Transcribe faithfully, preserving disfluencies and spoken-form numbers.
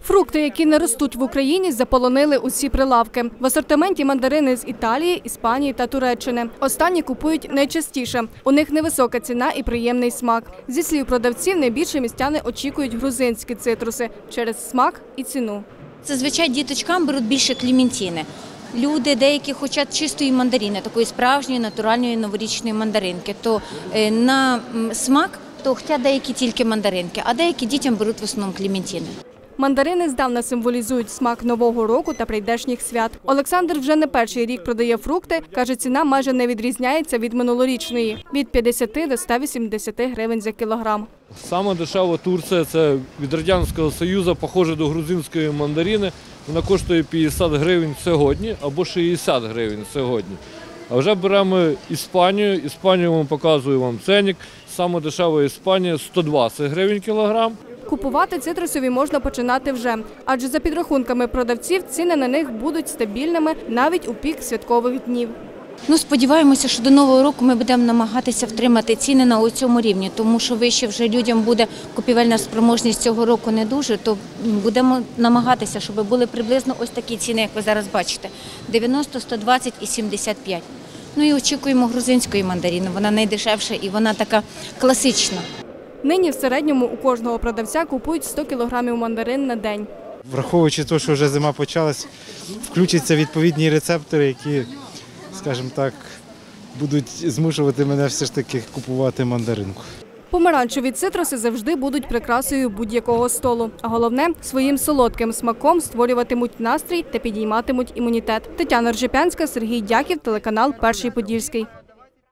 Фрукти, які не ростуть в Україні, заполонили усі прилавки. В асортименті мандарини з Італії, Іспанії та Туреччини. Останні купують найчастіше. У них невисока ціна і приємний смак. Зі слів продавців, найбільше містяни очікують грузинські цитруси через смак і ціну. Зазвичай діточкам беруть більше клементини. Люди деякі хочуть чистої мандарини, такої справжньої, натуральної новорічної мандаринки. То на смак то хочуть деякі тільки мандаринки, а деякі дітям беруть в основному клементини. Мандарини здавна символізують смак Нового року та прийдешніх свят. Олександр вже не перший рік продає фрукти. Каже, ціна майже не відрізняється від минулорічної – від п'ятдесяти до ста вісімдесяти гривень за кілограм. Саме дешева Турція – це від Радянського Союзу, похоже до грузинської мандарини. Вона коштує п'ятдесят гривень сьогодні або шістдесят гривень сьогодні. А вже беремо Іспанію. Іспанію вам показую вам ценник. Саме дешева Іспанія – сто двадцять гривень кілограм. Купувати цитрусові можна починати вже, адже за підрахунками продавців ціни на них будуть стабільними навіть у пік святкових днів. Ну, сподіваємося, що до Нового року ми будемо намагатися втримати ціни на цьому рівні, тому що вище вже людям буде купівельна спроможність цього року не дуже, то будемо намагатися, щоб були приблизно ось такі ціни, як ви зараз бачите – дев'яносто, сто двадцять і сімдесят п'ять. Ну і очікуємо грузинської мандарини, вона найдешевша і вона така класична. Нині в середньому у кожного продавця купують сто кілограмів мандарин на день. Враховуючи те, що вже зима почалась, включаться відповідні рецептори, які, скажімо так, будуть змушувати мене все ж таки купувати мандаринку. Помаранчеві цитруси завжди будуть прикрасою будь-якого столу. А головне – своїм солодким смаком створюватимуть настрій та підійматимуть імунітет. Тетяна Ржепянська, Сергій Дяків, телеканал «Перший Подільський».